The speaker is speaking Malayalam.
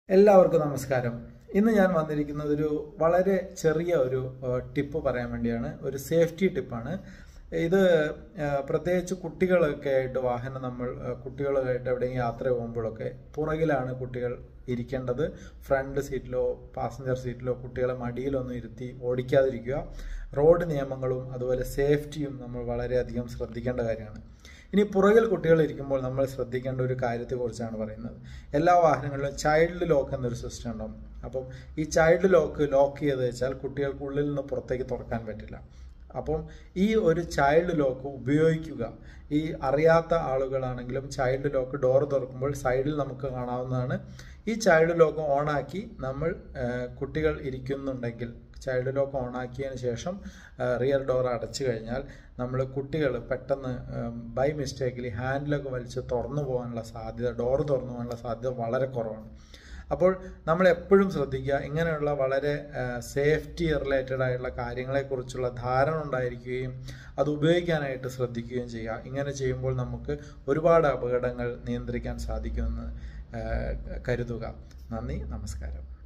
എല്ലാവർക്കും നമസ്കാരം. ഇന്ന് ഞാൻ വന്നിരിക്കുന്നത് ഒരു വളരെ ചെറിയ ഒരു ടിപ്പ് പറയാൻ വേണ്ടിയാണ്. ഒരു സേഫ്റ്റി ടിപ്പാണ് ഇത്. പ്രത്യേകിച്ച് കുട്ടികളൊക്കെ ആയിട്ട് വാഹനം കുട്ടികളായിട്ട് എവിടെയെങ്കിലും യാത്ര പോകുമ്പോഴൊക്കെ പുറകിലാണ് കുട്ടികൾ ഇരിക്കേണ്ടത്. ഫ്രണ്ട് സീറ്റിലോ പാസഞ്ചർ സീറ്റിലോ കുട്ടികളെ മടിയിലൊന്നും ഇരുത്തി ഓടിക്കാതിരിക്കുക. റോഡ് നിയമങ്ങളും അതുപോലെ സേഫ്റ്റിയും നമ്മൾ വളരെയധികം ശ്രദ്ധിക്കേണ്ട കാര്യമാണ്. ഇനി പുറകിൽ കുട്ടികൾ ഇരിക്കുമ്പോൾ നമ്മൾ ശ്രദ്ധിക്കേണ്ട ഒരു കാര്യത്തെക്കുറിച്ചാണ് പറയുന്നത്. എല്ലാ വാഹനങ്ങളിലും ചൈൽഡ് ലോക്ക് എന്നൊരു സിസ്റ്റം ഉണ്ടാവും. അപ്പം ഈ ചൈൽഡ് ലോക്ക് ചെയ്ത് വെച്ചാൽ കുട്ടികൾക്ക് ഉള്ളിൽ നിന്ന് പുറത്തേക്ക് തുറക്കാൻ പറ്റില്ല. അപ്പം ഈ ഒരു ചൈൽഡ് ലോക്ക് ഉപയോഗിക്കുക. ഈ അറിയാത്ത ആളുകളാണെങ്കിലും ചൈൽഡ് ലോക്ക് ഡോർ തുറക്കുമ്പോൾ സൈഡിൽ നമുക്ക് കാണാവുന്നതാണ്. ഈ ചൈൽഡ് ലോക്ക് ഓണാക്കി നമ്മൾ കുട്ടികൾ ഇരിക്കുന്നുണ്ടെങ്കിൽ ചൈൽഡ് ലോക്ക് ഓണാക്കിയതിന് ശേഷം റിയർ ഡോർ അടച്ചു കഴിഞ്ഞാൽ നമ്മൾ കുട്ടികൾ പെട്ടെന്ന് ബൈ മിസ്റ്റേക്കിൽ ഹാൻഡിലൊക്കെ വലിച്ച് തുറന്നു പോകാനുള്ള സാധ്യത, ഡോർ തുറന്നു പോകാനുള്ള സാധ്യത വളരെ കുറവാണ്. അപ്പോൾ നമ്മൾ എപ്പോഴും ശ്രദ്ധിക്കുക, ഇങ്ങനെയുള്ള വളരെ സേഫ്റ്റി റിലേറ്റഡ് ആയിട്ടുള്ള കാര്യങ്ങളെക്കുറിച്ചുള്ള ധാരണ ഉണ്ടായിരിക്കുകയും അത് ഉപയോഗിക്കാനായിട്ട് ശ്രദ്ധിക്കുകയും ചെയ്യുക. ഇങ്ങനെ ചെയ്യുമ്പോൾ നമുക്ക് ഒരുപാട് അപകടങ്ങൾ നിയന്ത്രിക്കാൻ സാധിക്കുമെന്ന് കരുതുക. നന്ദി, നമസ്കാരം.